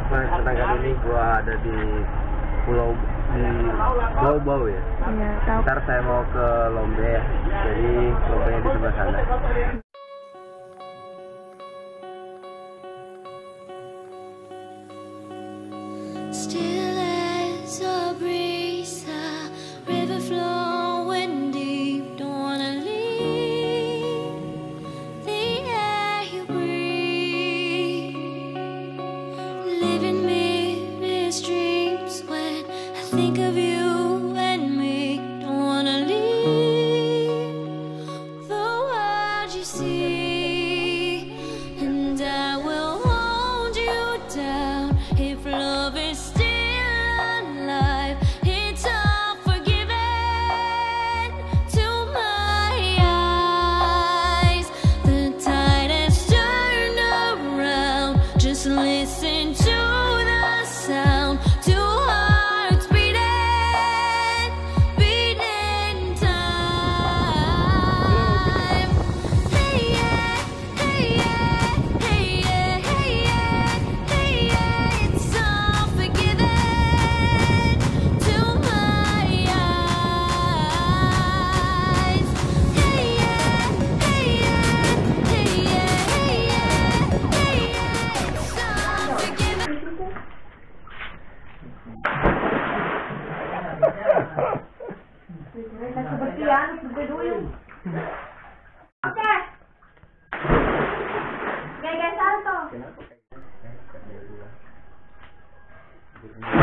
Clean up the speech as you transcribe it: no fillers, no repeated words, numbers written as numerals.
Pertama kali ini gua ada di Pulau Bau ya. Iya, tahu. Ntar saya mau ke Lombe ya. Jadi Lombe di sebelah sana. Still as a breeze, a river flowing deep. Don't wanna leave the air you breathe. Living mirrors dreams when I think of you and me. Don't wanna leave the world you see, and I will hold you down if love is still alive. It's all forgiven to my eyes. The tide has turned around. Just listen to the sound. Two hearts beating, beating time. Hey yeah, hey yeah, hey yeah, hey yeah, hey yeah. It's all forgiven to my eyes. Hey yeah, hey yeah, hey yeah, hey yeah, hey yeah. It's all forgiven. Kebersihan, dulu. Oke. Gaya salto.